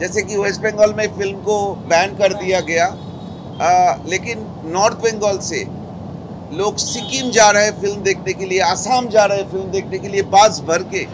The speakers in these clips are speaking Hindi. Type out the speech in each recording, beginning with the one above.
जैसे कि वेस्ट बंगाल में फिल्म को बैन कर दिया गया, लेकिन नॉर्थ बंगाल से लोग सिक्किम जा रहे हैं फिल्म देखने के लिए, आसाम जा रहे हैं फिल्म देखने के लिए बस भर के।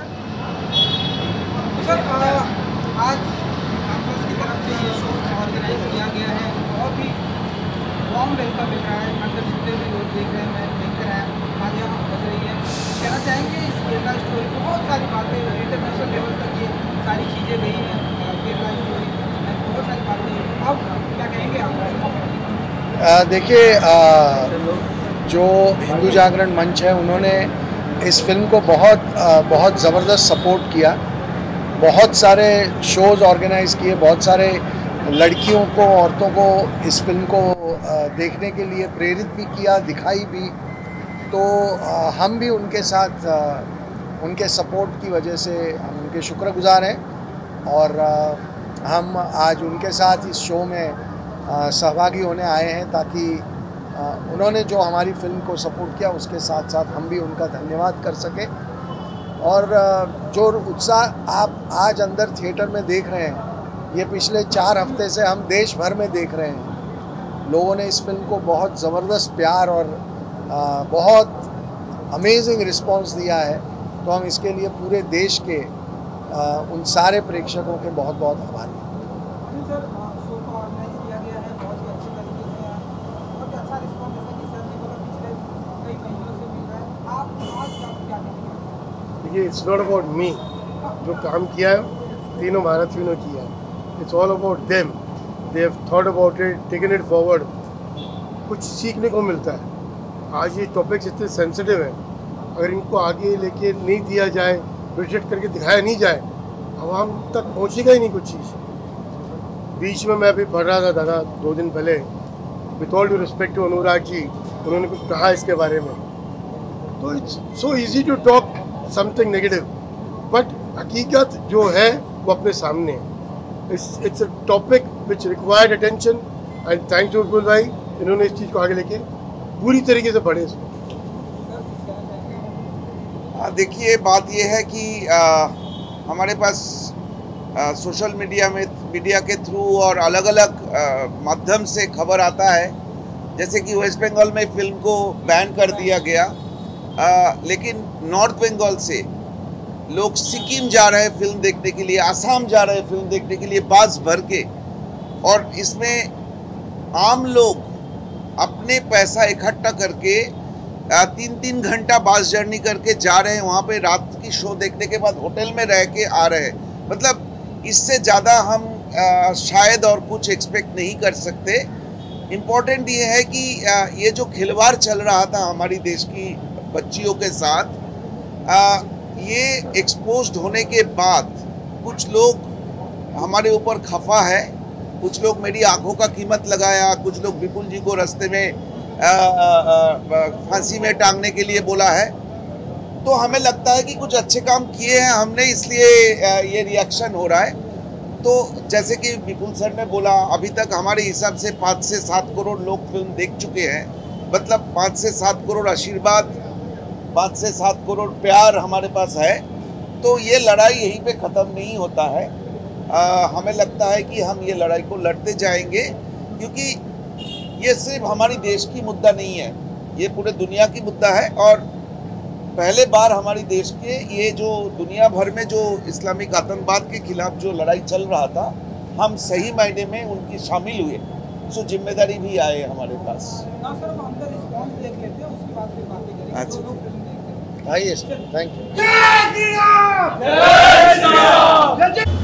सर आज कैंपस की तरफ से ये शो ऑर्गेनाइज किया गया है, बहुत ही वार्म वेलकम मिल रहा है। अंदर जितने भी लोग देख रहे हैं, देख रहे हैं, आज यहाँ बज रही है। कहना चाहेंगे इस केरला स्टोरी को बहुत सारी बातें इंटरनेशनल लेवल तक ये सारी चीज़ें गई हैं, केरला स्टोरी बहुत सारी बातें, अब क्या कहेंगे आप? देखिए, जो हिंदू जागरण मंच है उन्होंने इस फिल्म को बहुत ज़बरदस्त सपोर्ट किया। बहुत सारे शोज़ ऑर्गेनाइज़ किए, बहुत सारे लड़कियों को, औरतों को इस फिल्म को देखने के लिए प्रेरित भी किया, दिखाई भी। तो हम भी उनके साथ उनके सपोर्ट की वजह से हम उनके शुक्रगुजार हैं और हम आज उनके साथ इस शो में सहभागी होने आए हैं ताकि उन्होंने जो हमारी फिल्म को सपोर्ट किया उसके साथ साथ हम भी उनका धन्यवाद कर सकें। और जो उत्साह आप आज अंदर थिएटर में देख रहे हैं, ये पिछले 4 हफ्ते से हम देश भर में देख रहे हैं। लोगों ने इस फिल्म को बहुत ज़बरदस्त प्यार और बहुत अमेजिंग रिस्पांस दिया है, तो हम इसके लिए पूरे देश के उन सारे प्रेक्षकों के बहुत बहुत आभारी हैं। देखिए, इट्स नॉट अबाउट मी, जो काम किया है तीनों भारत फिल्मों किया है। It's all about them, they have thought about it, taken it forward. कुछ सीखने को मिलता है। आज ये टॉपिक्स इतने सेंसिटिव हैं, अगर इनको आगे लेके नहीं दिया जाए, प्रोजेक्ट करके दिखाया नहीं जाए, आवाम तक पहुँचेगा ही नहीं कुछ चीज़। बीच में मैं अभी पढ़ रहा था दादा 2 दिन पहले, with all due respect to Anurag ji, उन्होंने कुछ कहा इसके बारे में। तो it's so easy to talk something negative, but हकीकत जो है वो अपने सामने है। It's a topic which required attention and thanks to Urbul भाई, इन्होंने इस चीज़ को आगे लेके पूरी तरीके से पढ़े इसमें। देखिए, बात ये है कि हमारे पास सोशल मीडिया के थ्रू और अलग अलग माध्यम से खबर आता है, जैसे कि वेस्ट बंगाल में फिल्म को बैन कर दिया गया, लेकिन नॉर्थ बंगाल से लोग सिक्किम जा रहे हैं फिल्म देखने के लिए, आसाम जा रहे हैं फिल्म देखने के लिए बस भर के। और इसमें आम लोग अपने पैसा इकट्ठा करके 3-3 घंटा बस जर्नी करके जा रहे हैं, वहाँ पे रात की शो देखने के बाद होटल में रह के आ रहे हैं। मतलब इससे ज़्यादा हम शायद और कुछ एक्सपेक्ट नहीं कर सकते। इम्पोर्टेंट ये है कि ये जो खिलवाड़ चल रहा था हमारी देश की बच्चियों के साथ, ये एक्सपोज्ड होने के बाद कुछ लोग हमारे ऊपर खफा है, कुछ लोग मेरी आंखों का कीमत लगाया, कुछ लोग विपुल जी को रास्ते में फांसी में टांगने के लिए बोला है। तो हमें लगता है कि कुछ अच्छे काम किए हैं हमने, इसलिए ये रिएक्शन हो रहा है। तो जैसे कि विपुल सर ने बोला, अभी तक हमारे हिसाब से 5 से 7 करोड़ लोग फिल्म देख चुके हैं। मतलब 5 से 7 करोड़ आशीर्वाद, 5 से 7 करोड़ प्यार हमारे पास है। तो ये लड़ाई यहीं पे ख़त्म नहीं होता है। हमें लगता है कि हम ये लड़ाई को लड़ते जाएंगे, क्योंकि ये सिर्फ हमारी देश की मुद्दा नहीं है, ये पूरे दुनिया की मुद्दा है। और पहले बार हमारी देश के ये जो दुनिया भर में जो इस्लामिक आतंकवाद के खिलाफ जो लड़ाई चल रहा था, हम सही मायने में उनकी शामिल हुए, सो जिम्मेदारी भी आए हमारे पास। अच्छा, आइए, थैंक यू।